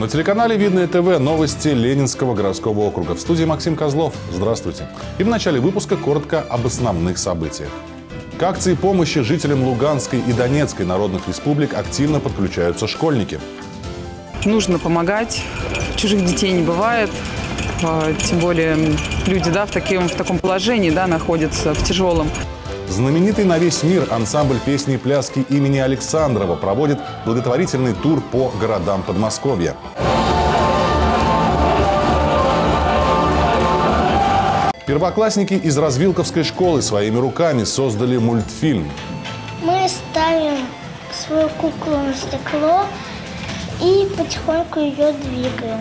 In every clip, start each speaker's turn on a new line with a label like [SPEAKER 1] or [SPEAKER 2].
[SPEAKER 1] На телеканале «Видное ТВ» новости Ленинского городского округа. В студии Максим Козлов. Здравствуйте. И в начале выпуска коротко об основных событиях. К акции помощи жителям Луганской и Донецкой народных республик активно подключаются школьники.
[SPEAKER 2] Нужно помогать. Чужих детей не бывает. Тем более люди в таком положении находятся, в тяжелом.
[SPEAKER 1] Знаменитый на весь мир ансамбль песни и пляски имени Александрова проводит благотворительный тур по городам Подмосковья. Первоклассники из Развилковской школы своими руками создали мультфильм.
[SPEAKER 3] Мы ставим свою куклу на стекло и потихоньку ее двигаем.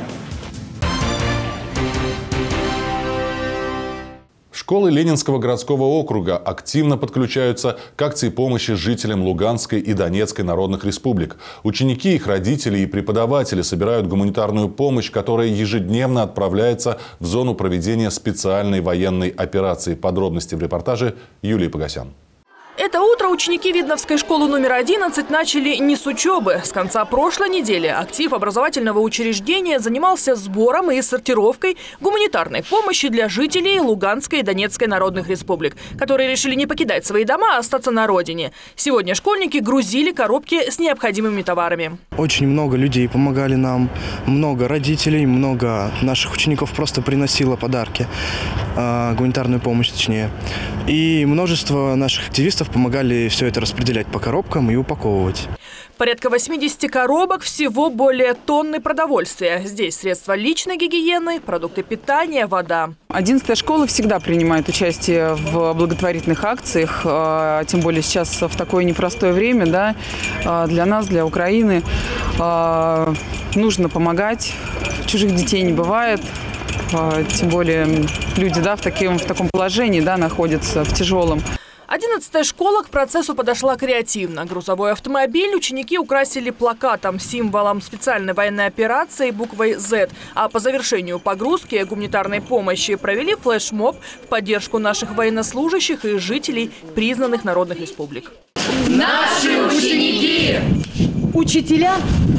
[SPEAKER 1] Школы Ленинского городского округа активно подключаются к акции помощи жителям Луганской и Донецкой народных республик. Ученики, их родители и преподаватели собирают гуманитарную помощь, которая ежедневно отправляется в зону проведения специальной военной операции. Подробности в репортаже Юлии Погосян.
[SPEAKER 4] Это утро ученики Видновской школы номер 11 начали не с учебы. С конца прошлой недели актив образовательного учреждения занимался сбором и сортировкой гуманитарной помощи для жителей Луганской и Донецкой народных республик, которые решили не покидать свои дома, а остаться на родине. Сегодня школьники грузили коробки с необходимыми товарами.
[SPEAKER 5] Очень много людей помогали нам, много родителей, много наших учеников просто приносило подарки, гуманитарную помощь точнее. И множество наших активистов помогали все это распределять по коробкам и упаковывать.
[SPEAKER 4] Порядка 80 коробок, всего более тонны продовольствия. Здесь средства личной гигиены, продукты питания, вода.
[SPEAKER 2] 11-я школа всегда принимает участие в благотворительных акциях, тем более сейчас в такое непростое время, для нас, для Украины. Нужно помогать, чужих детей не бывает. Тем более люди в таком положении находятся, в тяжелом.
[SPEAKER 4] 11-я школа к процессу подошла креативно. Грузовой автомобиль ученики украсили плакатом, символом специальной военной операции буквой «Z». А по завершению погрузки гуманитарной помощи провели флешмоб в поддержку наших военнослужащих и жителей признанных народных республик.
[SPEAKER 6] Наши ученики!
[SPEAKER 4] Учителя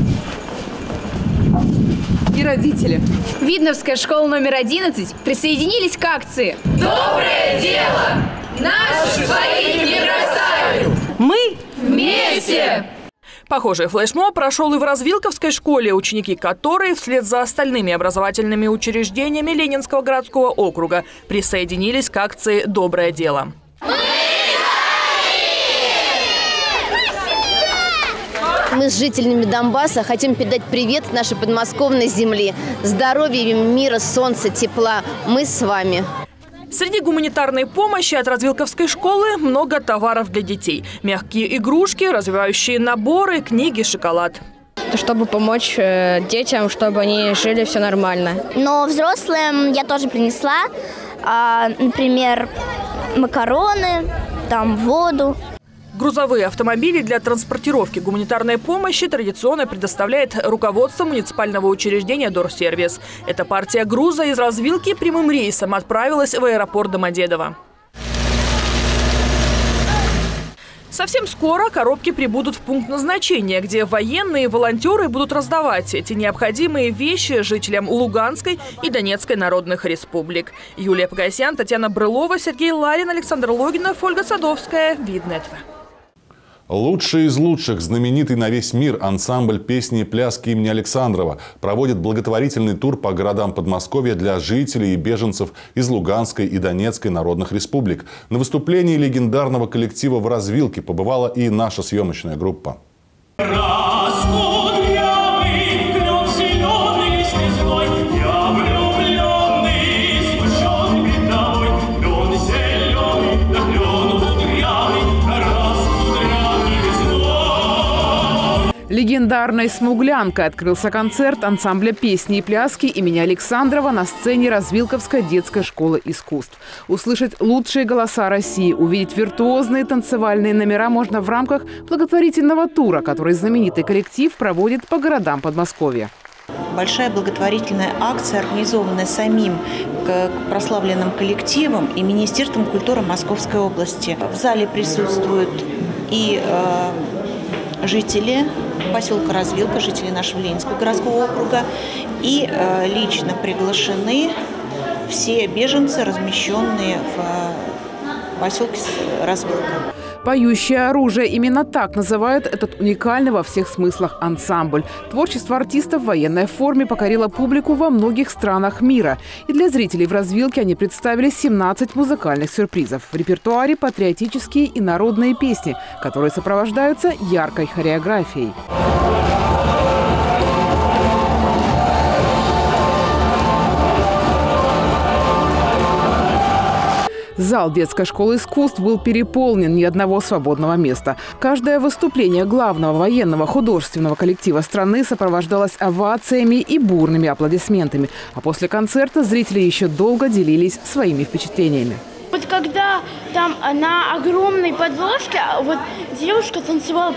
[SPEAKER 4] и родители
[SPEAKER 6] Видновская школа номер 11 присоединились к акции «Доброе дело! Наши своих не бросают!
[SPEAKER 4] Мы
[SPEAKER 6] вместе!»
[SPEAKER 4] Похожий флешмоб прошел и в Развилковской школе, ученики которой вслед за остальными образовательными учреждениями Ленинского городского округа присоединились к акции «Доброе дело».
[SPEAKER 7] Мы с жителями Донбасса хотим передать привет нашей подмосковной земле. Здоровья, мира, солнца, тепла. Мы с вами.
[SPEAKER 4] Среди гуманитарной помощи от Развилковской школы много товаров для детей. Мягкие игрушки, развивающие наборы, книги, шоколад.
[SPEAKER 8] Чтобы помочь детям, чтобы они жили все нормально.
[SPEAKER 3] Но взрослым я тоже принесла, например, макароны, воду.
[SPEAKER 4] Грузовые автомобили для транспортировки гуманитарной помощи традиционно предоставляет руководство муниципального учреждения «Дорсервис». Эта партия груза из Развилки прямым рейсом отправилась в аэропорт Домодедово. Совсем скоро коробки прибудут в пункт назначения, где военные и волонтеры будут раздавать эти необходимые вещи жителям Луганской и Донецкой народных республик. Юлия Погосян, Татьяна Брылова, Сергей Ларин, Александр Логинов, Ольга Садовская. Видное ТВ.
[SPEAKER 1] Лучший из лучших, знаменитый на весь мир ансамбль песни и пляски имени Александрова проводит благотворительный тур по городам Подмосковья для жителей и беженцев из Луганской и Донецкой народных республик. На выступлении легендарного коллектива в Развилке побывала и наша съемочная группа.
[SPEAKER 9] Легендарной «Смуглянкой» открылся концерт ансамбля песни и пляски имени Александрова на сцене Развилковской детской школы искусств. Услышать лучшие голоса России, увидеть виртуозные танцевальные номера можно в рамках благотворительного тура, который знаменитый коллектив проводит по городам Подмосковья.
[SPEAKER 10] Большая благотворительная акция, организованная самим прославленным коллективом и Министерством культуры Московской области. В зале присутствуют и жители поселка Развилка, жители нашего Ленинского городского округа. И лично приглашены все беженцы, размещенные в поселке Развилка.
[SPEAKER 9] «Поющее оружие» – именно так называют этот уникальный во всех смыслах ансамбль. Творчество артистов в военной форме покорило публику во многих странах мира. И для зрителей в Развилке они представили 17 музыкальных сюрпризов. В репертуаре патриотические и народные песни, которые сопровождаются яркой хореографией. Зал детской школы искусств был переполнен, ни одного свободного места. Каждое выступление главного военного художественного коллектива страны сопровождалось овациями и бурными аплодисментами. А после концерта зрители еще долго делились своими впечатлениями.
[SPEAKER 11] Вот когда там на огромной подложке вот девушка танцевала,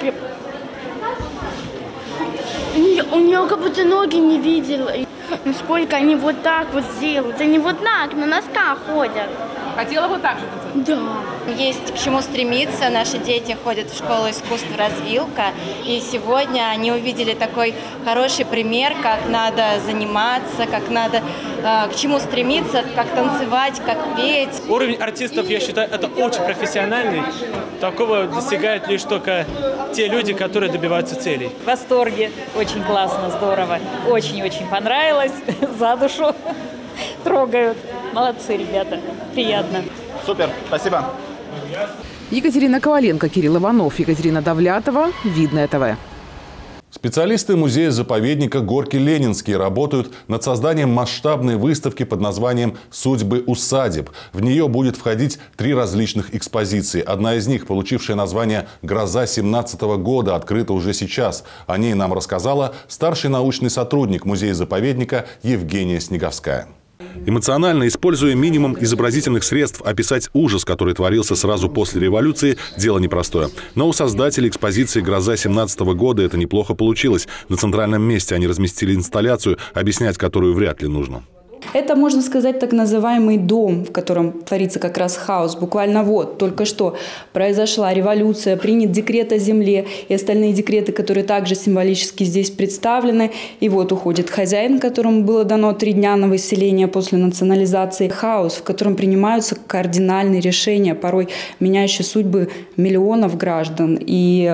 [SPEAKER 11] у нее как будто ноги не видела. Насколько они вот так вот делают. Они вот так на носках ходят.
[SPEAKER 6] Хотела бы так же танцевать?
[SPEAKER 11] Да.
[SPEAKER 12] Есть к чему стремиться. Наши дети ходят в школу искусств «Развилка». И сегодня они увидели такой хороший пример, как надо заниматься, как надо к чему стремиться, как танцевать, как петь.
[SPEAKER 13] Уровень артистов, я считаю, это очень профессиональный. Такого достигают лишь только те люди, которые добиваются целей.
[SPEAKER 14] В восторге. Очень классно, здорово. Очень-очень понравилось. За душу трогают. Молодцы, ребята. Приятно.
[SPEAKER 15] Супер. Спасибо.
[SPEAKER 9] Екатерина Коваленко, Кирилл Иванов, Екатерина Давлятова. Видное ТВ.
[SPEAKER 1] Специалисты музея-заповедника «Горки Ленинские» работают над созданием масштабной выставки под названием «Судьбы усадеб». В нее будет входить 3 различных экспозиции. Одна из них, получившая название «Гроза 17-го года», открыта уже сейчас. О ней нам рассказала старший научный сотрудник музея-заповедника Евгения Снеговская. Эмоционально, используя минимум изобразительных средств, описать ужас, который творился сразу после революции, дело непростое. Но у создателей экспозиции «Гроза 17-го года» это неплохо получилось. На центральном месте они разместили инсталляцию, объяснять которую вряд ли нужно.
[SPEAKER 16] Это, можно сказать, так называемый дом, в котором творится как раз хаос. Буквально вот, только что произошла революция, принят декрет о земле и остальные декреты, которые также символически здесь представлены. И вот уходит хозяин, которому было дано 3 дня на выселение после национализации. Хаос, в котором принимаются кардинальные решения, порой меняющие судьбы миллионов граждан. И,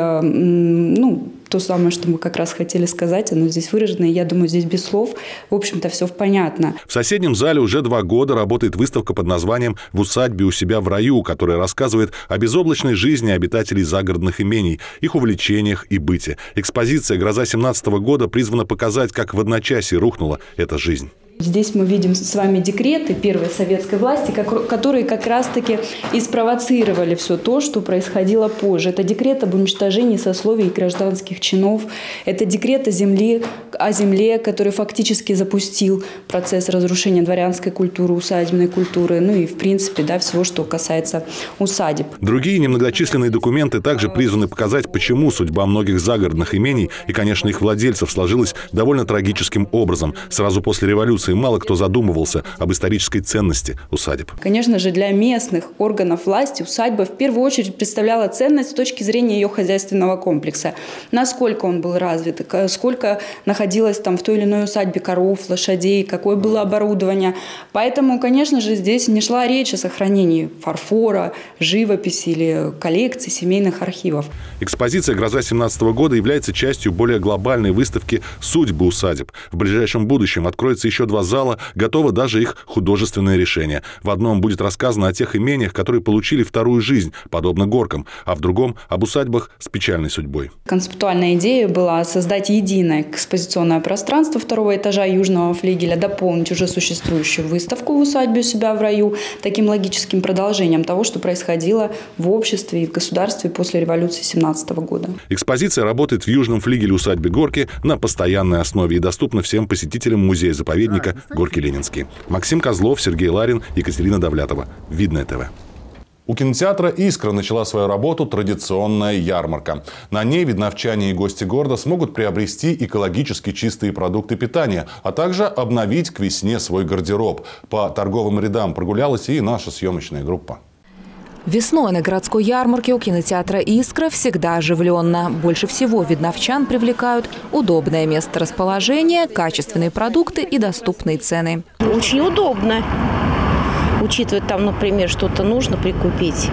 [SPEAKER 16] то самое, что мы как раз хотели сказать, оно здесь выражено, и я думаю, здесь без слов, в общем-то, все понятно.
[SPEAKER 1] В соседнем зале уже 2 года работает выставка под названием «В усадьбе у себя в раю», которая рассказывает о безоблачной жизни обитателей загородных имений, их увлечениях и быте. Экспозиция «Гроза 17-го года» призвана показать, как в одночасье рухнула эта жизнь.
[SPEAKER 16] Здесь мы видим с вами декреты первой советской власти, которые как раз-таки и спровоцировали все то, что происходило позже. Это декрет об уничтожении сословий и гражданских чинов. Это декрет о земле, который фактически запустил процесс разрушения дворянской культуры, усадебной культуры, и, в принципе, всего, что касается усадеб.
[SPEAKER 1] Другие немногочисленные документы также призваны показать, почему судьба многих загородных имений и, конечно, их владельцев сложилась довольно трагическим образом. Сразу после революции мало кто задумывался об исторической ценности усадеб.
[SPEAKER 16] Конечно же, для местных органов власти усадьба в первую очередь представляла ценность с точки зрения ее хозяйственного комплекса. Насколько он был развит, сколько находилось там в той или иной усадьбе коров, лошадей, какое было оборудование. Поэтому, конечно же, здесь не шла речь о сохранении фарфора, живописи или коллекций семейных архивов.
[SPEAKER 1] Экспозиция «Гроза 17-го года» является частью более глобальной выставки «Судьбы усадеб». В ближайшем будущем откроется еще 2 зала, готово даже их художественное решение. В одном будет рассказано о тех имениях, которые получили вторую жизнь, подобно горкам, а в другом – об усадьбах с печальной судьбой.
[SPEAKER 16] Концептуальная идея была создать единое экспозиционное пространство 2-го этажа южного флигеля, дополнить уже существующую выставку в усадьбе у себя в раю таким логическим продолжением того, что происходило в обществе и в государстве после революции 17-го года.
[SPEAKER 1] Экспозиция работает в южном флигеле усадьбы Горки на постоянной основе и доступна всем посетителям музея-заповедника «Горки Ленинские». Максим Козлов, Сергей Ларин, Екатерина Давлятова. Видное ТВ. У кинотеатра «Искра» начала свою работу традиционная ярмарка. На ней видновчане и гости города смогут приобрести экологически чистые продукты питания, а также обновить к весне свой гардероб. По торговым рядам прогулялась и наша съемочная группа.
[SPEAKER 15] Весной на городской ярмарке у кинотеатра «Искра» всегда оживленно. Больше всего видновчан привлекают удобное место расположения, качественные продукты и доступные цены.
[SPEAKER 17] Очень удобно. Учитывая, там, например, что-то нужно прикупить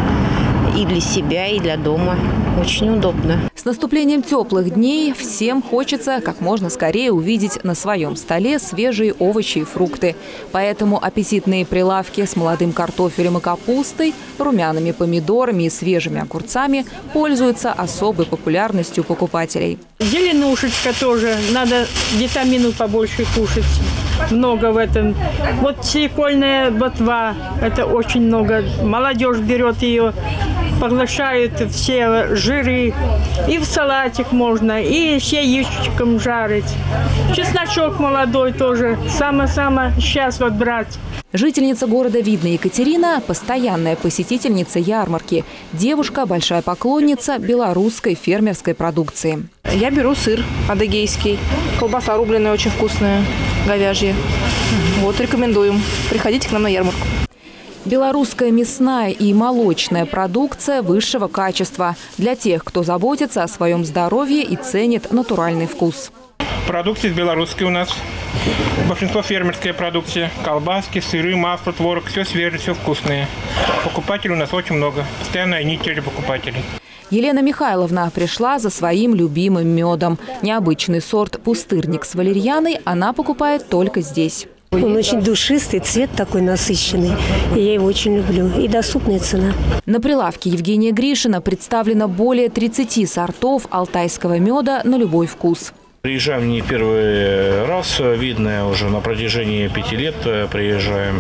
[SPEAKER 17] и для себя, и для дома. Очень удобно.
[SPEAKER 15] С наступлением теплых дней всем хочется как можно скорее увидеть на своем столе свежие овощи и фрукты. Поэтому аппетитные прилавки с молодым картофелем и капустой, румяными помидорами и свежими огурцами пользуются особой популярностью покупателей.
[SPEAKER 18] Зеленушечка тоже. Надо витаминов побольше кушать. Много в этом. Вот свекольная ботва. Это очень много. Молодежь берет ее, поглощает все жиры. И в салатик можно, и с яичком жарить. Чесночок молодой тоже. Самое-самое сейчас вот брать.
[SPEAKER 15] Жительница города Видно Екатерина – постоянная посетительница ярмарки. Девушка – большая поклонница белорусской фермерской продукции.
[SPEAKER 19] Я беру сыр адыгейский. Колбаса рубленая очень вкусная, говяжья. Вот, рекомендуем. Приходите к нам на ярмарку.
[SPEAKER 15] Белорусская мясная и молочная продукция высшего качества для тех, кто заботится о своем здоровье и ценит натуральный вкус.
[SPEAKER 20] Продукция белорусская у нас. Большинство фермерская продукция. Колбаски, сыры, масло, творог. Все свежее, все вкусное. Покупателей у нас очень много. Постоянная неделя покупателей.
[SPEAKER 15] Елена Михайловна пришла за своим любимым медом. Необычный сорт «Пустырник» с валерьяной она покупает только здесь.
[SPEAKER 21] Он очень душистый, цвет такой насыщенный. И я его очень люблю. И доступная цена.
[SPEAKER 15] На прилавке Евгения Гришина представлено более 30 сортов алтайского меда на любой вкус.
[SPEAKER 22] Приезжаем не первый раз, видно уже на протяжении 5 лет приезжаем.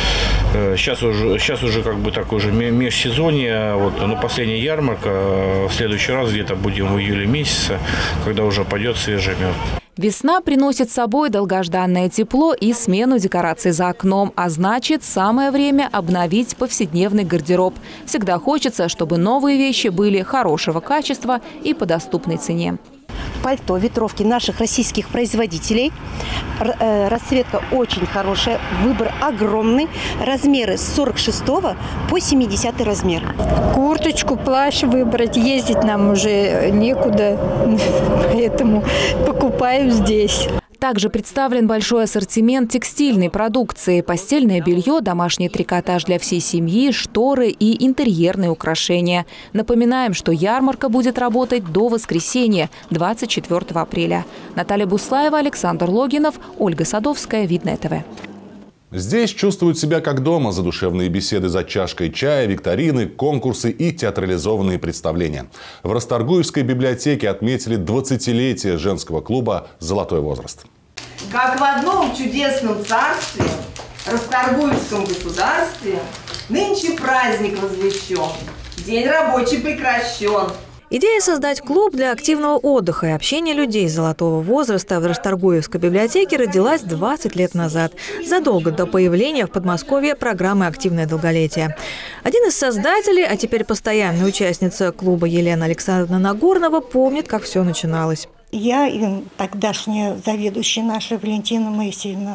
[SPEAKER 22] Сейчас уже как бы такое же межсезонье. Вот, последняя ярмарка. В следующий раз где-то будем в июле месяце, когда уже пойдет свежий мед.
[SPEAKER 15] Весна приносит с собой долгожданное тепло и смену декораций за окном. А значит, самое время обновить повседневный гардероб. Всегда хочется, чтобы новые вещи были хорошего качества и по доступной цене.
[SPEAKER 21] Пальто, ветровки наших российских производителей. Расцветка очень хорошая, выбор огромный. Размеры с 46 по 70 размер.
[SPEAKER 23] Курточку, плащ выбрать, ездить нам уже некуда, поэтому покупаю здесь.
[SPEAKER 15] Также представлен большой ассортимент текстильной продукции, постельное белье, домашний трикотаж для всей семьи, шторы и интерьерные украшения. Напоминаем, что ярмарка будет работать до воскресенья, 24 апреля. Наталья Буслаева, Александр Логинов, Ольга Садовская, Видное ТВ.
[SPEAKER 1] Здесь чувствуют себя как дома. Задушевные беседы за чашкой чая, викторины, конкурсы и театрализованные представления. В Расторгуевской библиотеке отметили 20-летие женского клуба «Золотой возраст».
[SPEAKER 24] Как в одном чудесном царстве, Расторгуевском государстве, нынче праздник возвещен, день рабочий прекращен.
[SPEAKER 25] Идея создать клуб для активного отдыха и общения людей золотого возраста в Расторгуевской библиотеке родилась 20 лет назад, задолго до появления в Подмосковье программы «Активное долголетие». Один из создателей, а теперь постоянная участница клуба Елена Александровна Нагорнова, помнит, как все начиналось.
[SPEAKER 26] Я и тогдашняя заведующая наша Валентина Моисеевна,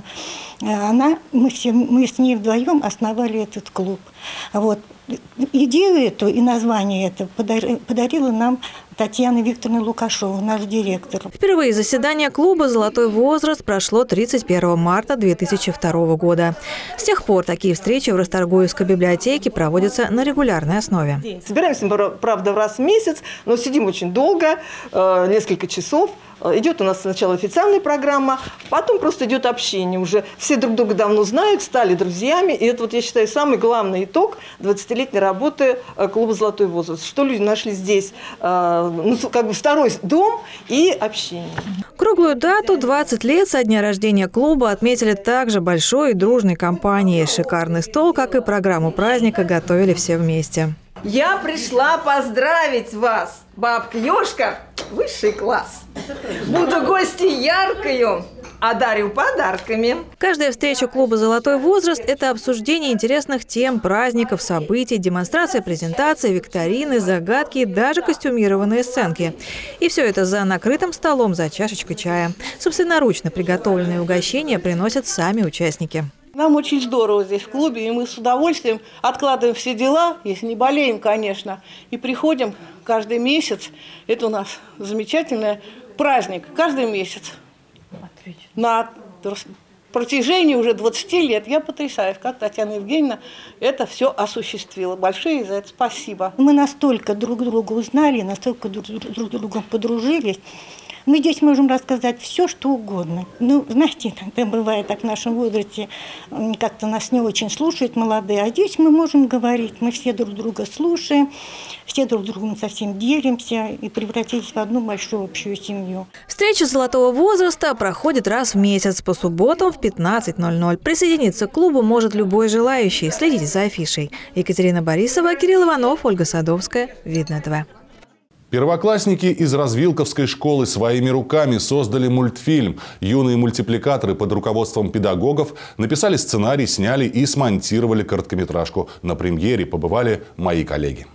[SPEAKER 26] мы с ней вдвоем основали этот клуб. Вот. Идею эту и название это подарила нам Татьяна Викторовна Лукашова, наш директор.
[SPEAKER 25] Впервые заседание клуба «Золотой возраст» прошло 31 марта 2002 года. С тех пор такие встречи в Расторгуевской библиотеке проводятся на регулярной основе.
[SPEAKER 24] Собираемся, правда, раз в месяц, но сидим очень долго, несколько часов. Идет у нас сначала официальная программа, потом просто идет общение. Уже все друг друга давно знают, стали друзьями. И это, вот, я считаю, самый главный итог 20-летней работы клуба «Золотой возраст». Что люди нашли здесь, как бы второй дом и общение.
[SPEAKER 25] Круглую дату 20 лет со дня рождения клуба отметили также большой и дружной компанией. Шикарный стол, как и программу праздника, готовили все вместе.
[SPEAKER 24] Я пришла поздравить вас, бабка Ёшка, высший класс. Буду гостьей яркою, а дарю подарками.
[SPEAKER 25] Каждая встреча клуба «Золотой возраст» – это обсуждение интересных тем, праздников, событий, демонстрация презентаций, викторины, загадки и даже костюмированные сценки. И все это за накрытым столом, за чашечкой чая. Собственноручно приготовленные угощения приносят сами участники.
[SPEAKER 2] Нам очень здорово здесь в клубе, и мы с удовольствием откладываем все дела, если не болеем, конечно, и приходим каждый месяц. Это у нас замечательный праздник, каждый месяц. На протяжении уже 20 лет я потрясаюсь, как Татьяна Евгеньевна это все осуществила. Большое за это спасибо.
[SPEAKER 26] Мы настолько друг друга узнали, настолько друг с другом подружились. Мы здесь можем рассказать все, что угодно. Ну, знаете, иногда бывает так в нашем возрасте, как-то нас не очень слушают молодые, а здесь мы можем говорить, мы все друг друга слушаем, все друг другом совсем делимся и превратились в одну большую общую семью.
[SPEAKER 25] Встреча золотого возраста проходит раз в месяц по субботам в 15:00. Присоединиться к клубу может любой желающий. Следите за афишей. Екатерина Борисова, Кирилл Иванов, Ольга Садовская. Видное ТВ.
[SPEAKER 1] Первоклассники из Развилковской школы своими руками создали мультфильм. Юные мультипликаторы под руководством педагогов написали сценарий, сняли и смонтировали короткометражку. На премьере побывали мои коллеги.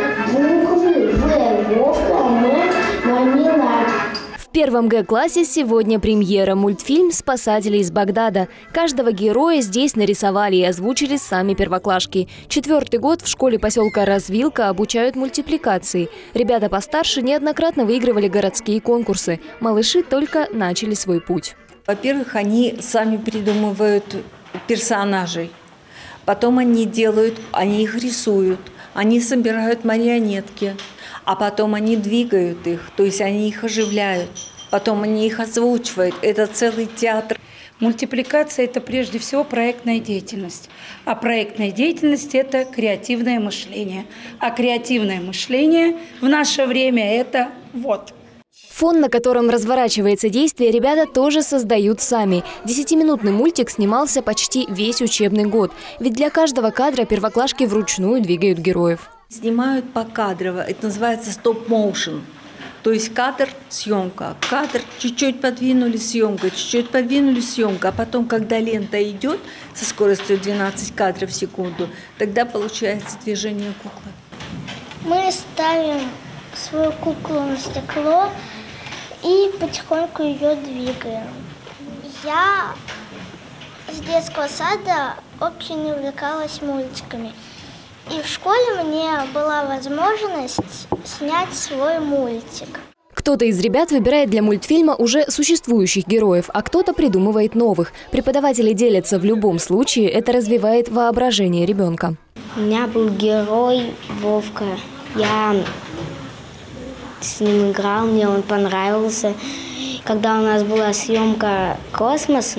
[SPEAKER 3] В первом Г-классе сегодня премьера. Мультфильм «Спасатели из Багдада». Каждого героя здесь нарисовали и озвучили сами первоклашки. 4-й год в школе поселка Развилка обучают мультипликации. Ребята постарше неоднократно выигрывали городские конкурсы. Малыши только начали свой путь.
[SPEAKER 4] Во-первых, они сами придумывают персонажей. Потом они их рисуют, они собирают марионетки. А потом они двигают их, то есть они их оживляют. Потом они их озвучивают. Это целый театр.
[SPEAKER 5] Мультипликация – это прежде всего проектная деятельность. А проектная деятельность – это креативное мышление. А креативное мышление в наше время – это вот.
[SPEAKER 3] Фон, на котором разворачивается действие, ребята тоже создают сами. 10-минутный мультик снимался почти весь учебный год. Ведь для каждого кадра первоклашки вручную двигают героев.
[SPEAKER 4] Снимают покадрово, это называется стоп-моушен. То есть кадр – съемка, кадр чуть-чуть подвинули – съемка, чуть-чуть подвинули – съемка. А потом, когда лента идет со скоростью 12 кадров в секунду, тогда получается движение куклы.
[SPEAKER 7] Мы ставим свою куклу на стекло и потихоньку ее двигаем. Я с детского сада очень увлекалась мультиками. И в школе мне была возможность снять свой мультик.
[SPEAKER 3] Кто-то из ребят выбирает для мультфильма уже существующих героев, а кто-то придумывает новых. Преподаватели делятся в любом случае, это развивает воображение ребенка.
[SPEAKER 7] У меня был герой Вовка. Я с ним играл, мне он понравился. Когда у нас была съемка «Космос»,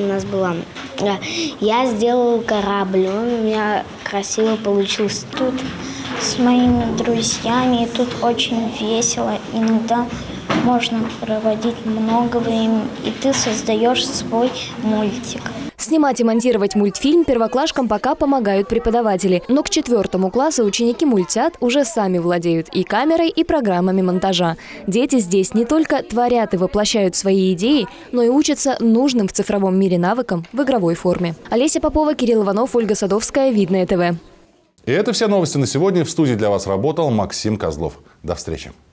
[SPEAKER 7] я сделал корабль, он у меня красиво получился. Тут с моими друзьями, тут очень весело, иногда можно проводить много времени, и ты создаешь свой мультик.
[SPEAKER 3] Снимать и монтировать мультфильм первоклашкам пока помогают преподаватели. Но к 4 классу ученики мультят уже сами владеют и камерой, и программами монтажа. Дети здесь не только творят и воплощают свои идеи, но и учатся нужным в цифровом мире навыкам в игровой форме. Олеся Попова, Кирилл Иванов, Ольга Садовская. Видное ТВ.
[SPEAKER 1] И это все новости на сегодня. В студии для вас работал Максим Козлов. До встречи.